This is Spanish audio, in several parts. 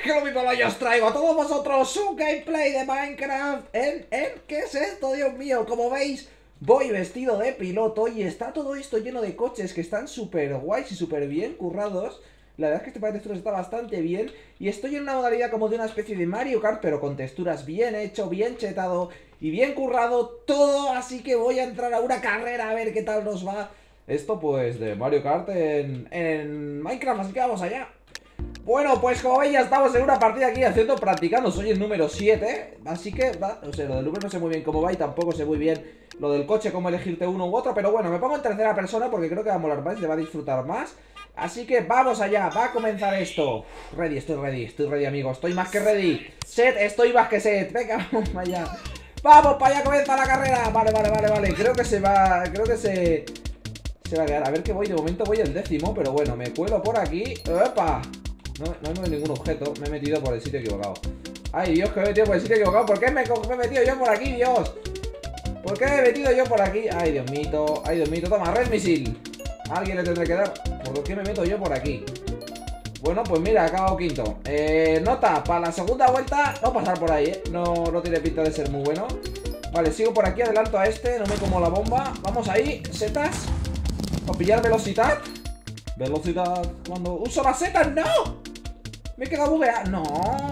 Hello people, yo os traigo a todos vosotros un gameplay de Minecraft ¿qué es esto, Dios mío? Como veis, voy vestido de piloto y está todo esto lleno de coches que están súper guays y súper bien currados. La verdad es que este pack de texturas está bastante bien. Y estoy en una modalidad como de una especie de Mario Kart, pero con texturas bien hecho, bien chetado y bien currado todo. Así que voy a entrar a una carrera a ver qué tal nos va esto, pues, de Mario Kart en Minecraft. Así que vamos allá. Bueno, pues como veis ya estamos en una partida aquí practicando, soy el número 7. Así que, o sea, lo del Uber no sé muy bien cómo va y tampoco sé muy bien lo del coche, cómo elegirte uno u otro. Pero bueno, me pongo en tercera persona porque creo que va a molar más, le va a disfrutar más. Así que vamos allá, va a comenzar esto. Ready, estoy ready amigos, estoy más que ready. Set, estoy más que set, venga, vamos para allá. Vamos para allá, comienza la carrera. Vale, creo que se va, se va a quedar, a ver que voy, de momento voy el 10º. Pero bueno, me cuelo por aquí. ¡Epa! No he ningún objeto, me he metido por el sitio equivocado. Ay, Dios, que me he metido por el sitio equivocado. ¿Por qué me he metido yo por aquí, Dios? ¿Por qué me he metido yo por aquí? Ay, Dios mío, toma, red misil. A alguien le tendré que dar. ¿Por qué me meto yo por aquí? Bueno, pues mira, he acabado quinto. Nota, para la segunda vuelta no pasar por ahí, no tiene pinta de ser muy bueno. Vale, sigo por aquí, adelanto a este, no me como la bomba. Vamos ahí, setas. Para pillar velocidad. Velocidad, cuando uso las setas, ¡no! Me he quedado bugueado, no.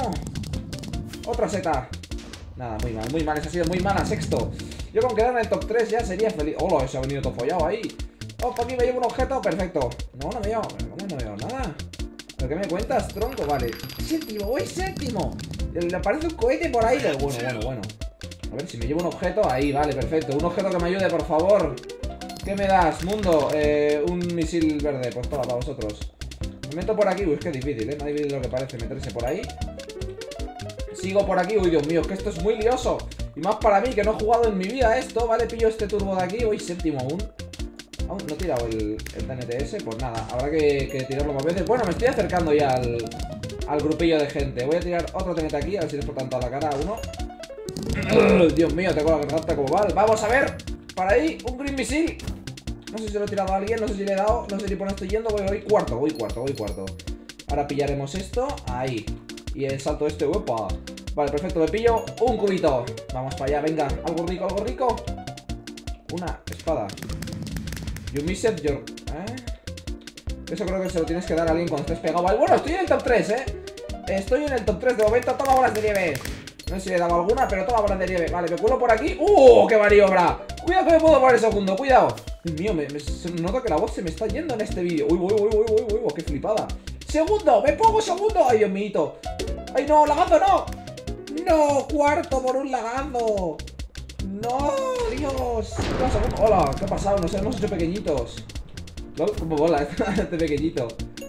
Otra seta. Nada, muy mal, esa ha sido muy mala, sexto. Yo con quedar en el top 3 ya sería feliz. Hola, se ha venido todo follado ahí. Oh, por aquí me llevo un objeto, perfecto. No me llevo, no veo nada. ¿Pero qué me cuentas, tronco? Vale, séptimo, voy séptimo. Le aparece un cohete por ahí, pero bueno. A ver si me llevo un objeto, ahí, vale, perfecto. Un objeto que me ayude, por favor. ¿Qué me das, mundo? Un misil verde, pues toma, para vosotros. Me meto por aquí, uy, es que es difícil, más difícil de lo que parece meterse por ahí. Sigo por aquí, uy, Dios mío, es que esto es muy lioso. Y más para mí, que no he jugado en mi vida esto. Vale, pillo este turbo de aquí, voy séptimo aún. Aún no he tirado el TNTS, pues nada, habrá que tirarlo más veces. Bueno, me estoy acercando ya al grupillo de gente. Voy a tirar otro TNT aquí, a ver si les por tanto a la cara a uno. Dios mío, tengo la garganta como mal. Vamos a ver, para ahí, un green misil. No sé si lo he tirado a alguien, no sé si le he dado, no sé ni por dónde estoy yendo, voy cuarto. Ahora pillaremos esto, ahí. Y el salto este, ¡opa! Vale, perfecto, me pillo un cubito. Vamos para allá, venga, algo rico. Una espada. You missed your... Eso creo que se lo tienes que dar a alguien cuando estés pegado. Vale, bueno, estoy en el top 3, Estoy en el top 3 de momento, toma bolas de nieve. No sé si le he dado alguna, pero toma bolas de nieve. Vale, me cuelo por aquí. ¡Qué maniobra! Cuidado que me puedo poner el segundo, cuidado. Dios mío, se nota que la voz se me está yendo en este vídeo. Uy, qué flipada. ¡Segundo! ¡Me pongo segundo! ¡Ay, Dios mío! ¡Ay, no! ¡Lagando, no! ¡No! ¡Cuarto por un lagando! ¡No! ¡Dios! Hola, ¿qué ha pasado? Nos hemos hecho pequeñitos. Como bola este pequeñito.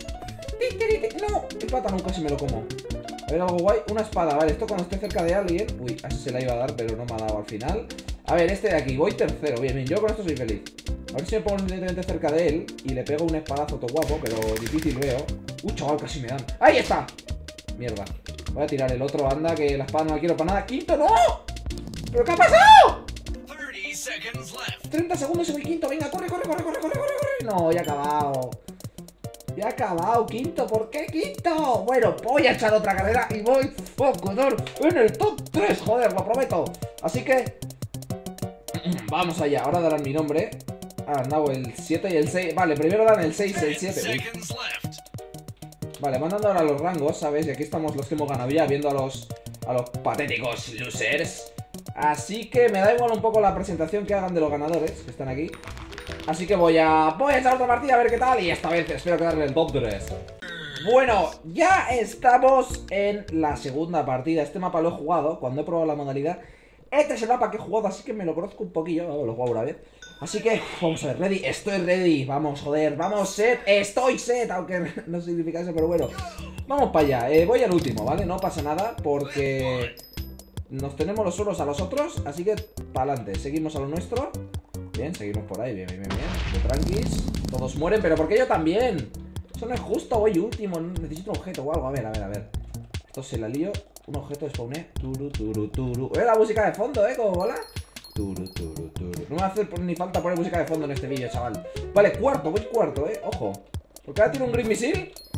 ¡No! El plátano casi me lo como. A ver, algo guay. Una espada, vale. Esto cuando esté cerca de alguien. Uy, así se la iba a dar, pero no me ha dado al final. A ver, este de aquí. Voy tercero. Bien. Yo con esto soy feliz. A ver si me pongo inmediatamente cerca de él y le pego un espadazo todo guapo, pero difícil veo. Chaval, casi me dan. ¡Ahí está! Mierda. Voy a tirar el otro, anda, que la espada no la quiero para nada. ¡Quinto, no! ¿Pero qué ha pasado? 30 segundos y voy quinto. Venga, corre. No, ya he acabado, quinto. ¿Por qué quinto? Bueno, voy a echar otra carrera y voy en el top 3, joder, lo prometo. Así que vamos allá, ahora darán mi nombre. No, el 7 y el 6. Vale, primero dan el 6 y el 7. Vale, mandando ahora los rangos, ¿sabes? Y aquí estamos los que hemos ganado ya, viendo a los patéticos losers. Así que me da igual un poco la presentación que hagan de los ganadores, que están aquí. Así que voy a echar otra partida a ver qué tal. Y esta vez espero quedarle el top 3. Bueno, ya estamos en la segunda partida. Este mapa lo he jugado cuando he probado la modalidad. Este es el mapa que he jugado, así que me lo conozco un poquillo. Lo he jugado una vez. Así que, vamos a ver, ready, estoy ready. Vamos, joder, vamos, set, estoy set. Aunque no significa eso, pero bueno. Vamos para allá, voy al último, ¿vale? No pasa nada, porque nos tenemos los unos a los otros. Así que, para adelante, seguimos a lo nuestro. Bien, seguimos por ahí, bien. De tranquis, todos mueren, pero ¿por qué yo también? Eso no es justo, voy último, necesito un objeto o algo, a ver. Esto se la lío, un objeto de spawné. Turu. La música de fondo, como mola. Turu. No me hace ni falta poner música de fondo en este vídeo, chaval. Vale, voy cuarto, ojo. Porque ahora tiene un green misil.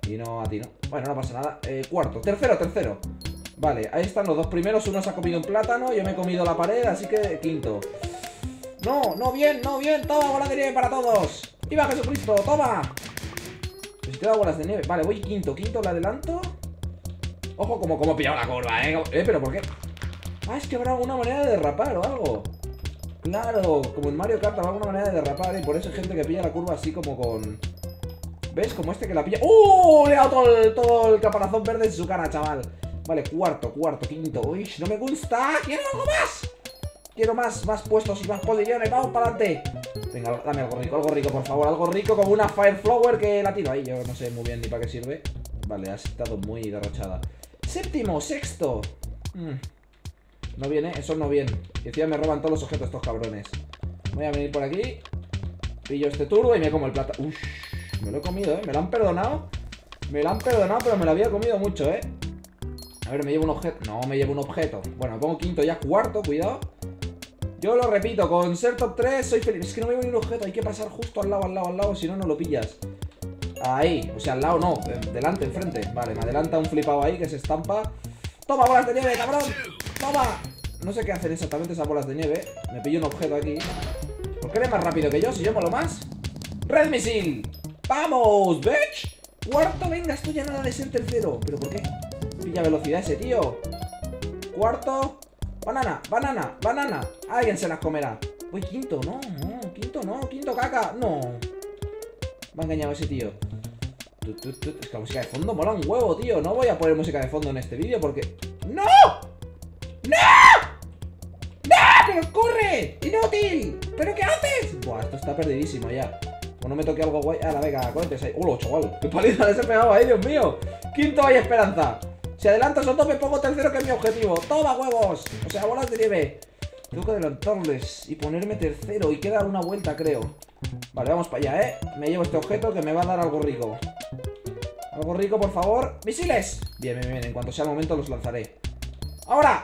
Y no a ti, ¿no? Bueno, no pasa nada. Cuarto, tercero. Vale, ahí están los dos primeros. Uno se ha comido un plátano, yo me he comido la pared, así que quinto. No bien. Toma, bola de nieve para todos. ¡Viva Jesucristo! ¡Toma! Necesito bolas de nieve. Vale, voy quinto, le adelanto. Ojo, como he pillado la curva, ¿pero por qué? Ah, es que habrá alguna manera de derrapar o algo. Claro, como en Mario Kart habrá alguna manera de derrapar y por eso hay gente que pilla la curva así como con... ¿Ves? Como este que la pilla... ¡Uh! Le ha dado todo el caparazón verde en su cara, chaval. Vale, cuarto, quinto. Uy, no me gusta. ¡Quiero algo más! Quiero más puestos y más posiciones. ¡Vamos para adelante! Venga, dame algo rico, por favor. Algo rico como una Fire Flower que la tiro ahí. Yo no sé muy bien ni para qué sirve. Vale, ha estado muy derrochada. Séptimo, sexto. No viene, eso no viene. Y encima me roban todos los objetos estos cabrones. Voy a venir por aquí. Pillo este turbo y me como el plata. Uff, me lo he comido, me lo han perdonado. Pero me lo había comido mucho, A ver, me llevo un objeto. No, me llevo un objeto. Bueno, me pongo quinto ya, cuarto, cuidado. Yo lo repito, con ser top 3 soy feliz. Es que no me llevo ni un objeto, hay que pasar justo al lado, si no, no lo pillas. Ahí, o sea, al lado no, delante, enfrente. Vale, me adelanta un flipado ahí que se estampa. Toma, bolas de nieve, cabrón. Toma. No sé qué hacen exactamente esas bolas de nieve. Me pillo un objeto aquí. ¿Por qué eres más rápido que yo? Si yo molo más. Red Misil. ¡Vamos, bitch! Cuarto, venga, esto ya nada de ser tercero. ¿Pero por qué? Pilla velocidad ese tío. Cuarto. Banana. Alguien se las comerá. Voy quinto, quinto caca. No. Me ha engañado ese tío. Es que la música de fondo mola un huevo, tío. No voy a poner música de fondo en este vídeo porque... ¡No! ¡Pero corre! ¡Inútil! ¿Pero qué haces? Buah, esto está perdidísimo ya. O no me toque algo guay. Ah, la venga, cohetes ahí. ¡Hola, chaval! ¡Qué paliza les he pegado ahí, Dios mío! Quinto, hay esperanza. Si adelanto esos dos, me pongo tercero, que es mi objetivo. ¡Toma, huevos! O sea, bolas de nieve. Tengo que adelantarles y ponerme tercero. Y queda una vuelta, creo. Vale, vamos para allá, Me llevo este objeto que me va a dar algo rico. Algo rico, por favor. ¡Misiles! Bien. En cuanto sea el momento los lanzaré. ¡Ahora!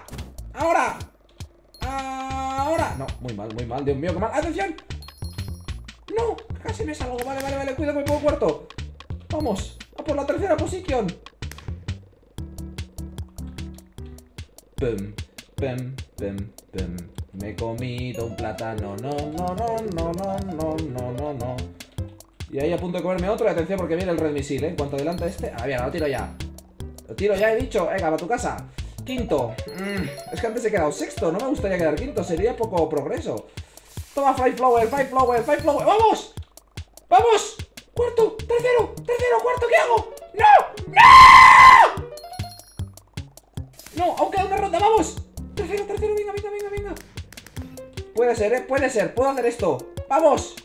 No, muy mal, Dios mío, qué mal. ¡Atención! ¡No! Casi me salgo. Vale, cuidado que me pongo cuarto. Vamos, a por la tercera posición. Pum. Me he comido un plátano. No. Y ahí a punto de comerme otro. Y atención porque viene el Red Misil, En cuanto adelanta este. Ah, bien, lo tiro ya, he dicho. Venga, para tu casa. Quinto. Es que antes he quedado sexto. No me gustaría quedar quinto. Sería poco progreso. Toma, Fire Flower. ¡Vamos! Cuarto, tercero, cuarto. ¿Qué hago? ¡No! No, aún queda una ronda. ¡Vamos! Tercero, venga. Puede ser. Puedo hacer esto. ¡Vamos!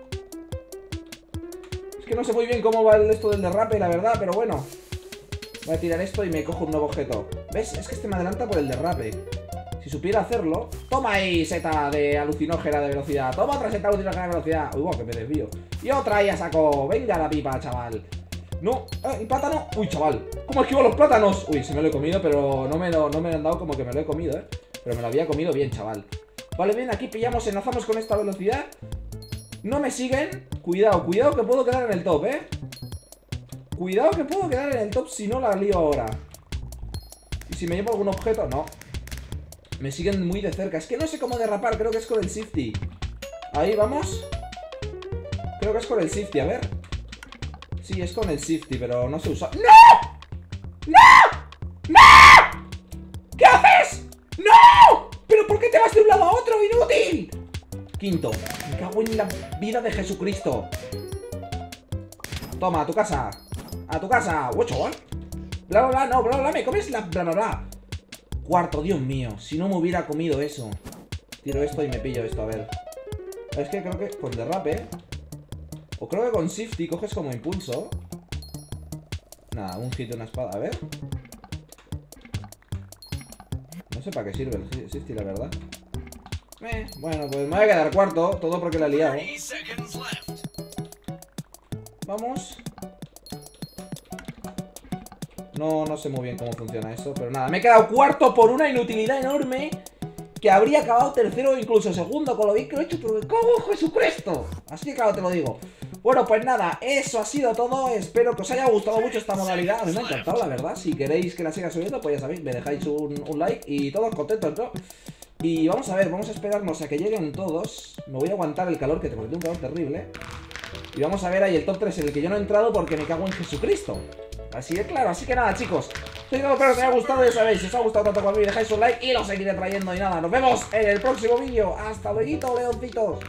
Es que no sé muy bien cómo va esto del derrape, la verdad, pero bueno. Voy a tirar esto y me cojo un nuevo objeto. ¿Ves? Es que este me adelanta por el derrape. Si supiera hacerlo... ¡Toma ahí, seta de alucinógena de velocidad! ¡Toma otra seta alucinógena de velocidad! ¡Uy, wow, que me desvío! Y otra ahí a saco. ¡Venga la pipa, chaval! ¡No! ¡El plátano! ¡Uy, chaval! ¿Cómo esquivo los plátanos? Uy, se me lo he comido, pero no me han dado como que me lo he comido, Pero me lo había comido bien, chaval. Vale, bien, aquí pillamos, enlazamos con esta velocidad. No me siguen. Cuidado que puedo quedar en el top, Cuidado que puedo quedar en el top si no la lío ahora. Y si me llevo algún objeto, no. Me siguen muy de cerca. Es que no sé cómo derrapar, creo que es con el Shifty. Ahí, vamos. Creo que es con el Shifty, a ver. Sí, es con el Shifty, pero no sé usar. ¡No! ¿Qué haces? ¡No! ¿Pero por qué te vas de un lado a otro, inútil? Quinto. Me cago en la vida de Jesucristo. Toma, a tu casa. ¡Ocho! No, me comes la bla. Cuarto, Dios mío. Si no me hubiera comido eso. Tiro esto y me pillo esto, a ver. Es que creo que con derrape. O creo que con Shifty coges como impulso. Nada, un hit de una espada, a ver. No sé para qué sirve el Shifty, la verdad. Bueno, pues me voy a quedar cuarto. Todo porque la he liado. Vamos. No sé muy bien cómo funciona eso, pero nada, me he quedado cuarto por una inutilidad enorme. Que habría acabado tercero o incluso segundo con lo bien que lo he hecho, pero me cago en Jesucristo. Así que claro, te lo digo. Bueno, pues nada, eso ha sido todo. Espero que os haya gustado mucho esta modalidad. A mí me ha encantado, la verdad. Si queréis que la siga subiendo, pues ya sabéis, me dejáis un like y todos contentos, ¿no? Y vamos a ver, vamos a esperarnos a que lleguen todos. Me voy a aguantar el calor, que te tengo un calor terrible. Y vamos a ver ahí el top 3 en el que yo no he entrado porque me cago en Jesucristo. Así de claro, así que nada, chicos. Espero que os haya gustado, ya sabéis. Si os ha gustado tanto como a mí, dejáis un like y lo seguiré trayendo. Y nada, nos vemos en el próximo vídeo. Hasta luego, leoncitos.